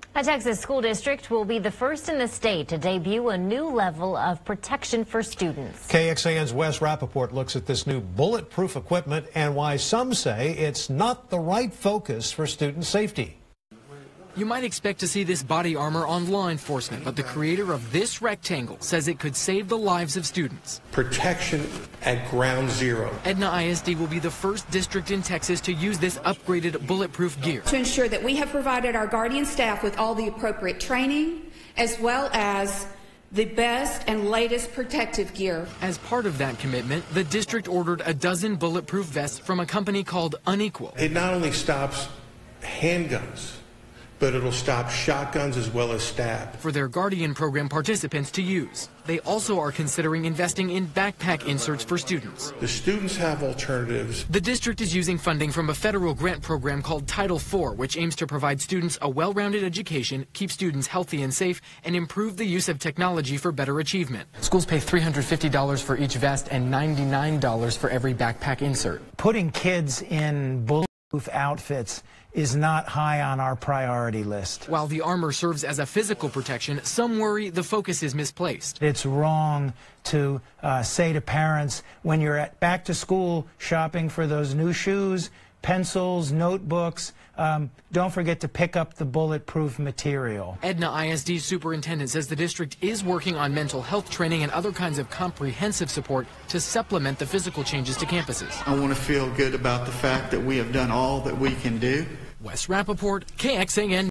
A Texas school district will be the first in the state to debut a new level of protection for students. KXAN's Wes Rappaport looks at this new bulletproof equipment and why some say it's not the right focus for student safety. You might expect to see this body armor on law enforcement, but the creator of this rectangle says it could save the lives of students. Protection at ground zero. Edna ISD will be the first district in Texas to use this upgraded bulletproof gear. To ensure that we have provided our Guardian staff with all the appropriate training, as well as the best and latest protective gear. As part of that commitment, the district ordered a dozen bulletproof vests from a company called Unequal. It not only stops handguns, but it'll stop shotguns as well as stab. For their Guardian program participants to use. They also are considering investing in backpack inserts for students. The students have alternatives. The district is using funding from a federal grant program called Title IV, which aims to provide students a well-rounded education, keep students healthy and safe, and improve the use of technology for better achievement. Schools pay $350 for each vest and $99 for every backpack insert. Putting kids in bulletproof outfits is not high on our priority list. While the armor serves as a physical protection, some worry the focus is misplaced. It's wrong to say to parents, when you're back to school shopping for those new shoes, pencils, notebooks, don't forget to pick up the bulletproof material. Edna ISD superintendent says the district is working on mental health training and other kinds of comprehensive support to supplement the physical changes to campuses. I want to feel good about the fact that we have done all that we can do. Wes Rappaport, KXAN.